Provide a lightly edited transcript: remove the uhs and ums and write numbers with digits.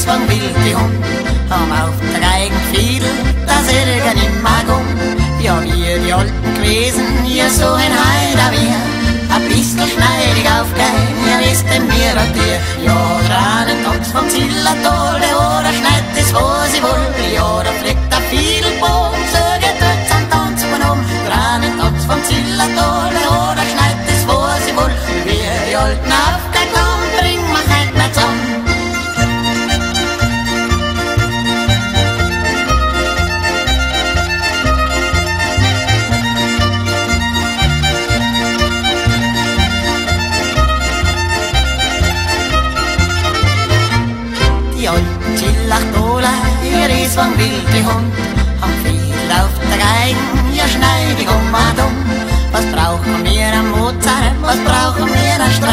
Rieswang wilde Hund, haben auf der Geigenfiedel das Irrgen immer gum. Ja, wir die Alten gewesen, ja so ein Heider wir, ein bisschen schneidig aufgehen, ja wisst denn wir an dir. Ja, dran tanzt vom Zillertale, oder schneit es, wo sie will, ja, da fliegt der Fiedelbogen, so getört am Tanz von um. Dran tanzt vom Zillertale, oder schneit es, wo sie will, wir die Alten aufgehen, bringen wir heute nicht zusammen. Die alten Schillachtoler, ihr Rieswang wilde Hund, haben viel auf der Geigen, ja schneidig und dumm. Was brauchen wir am Mozart, was brauchen wir am Strauß?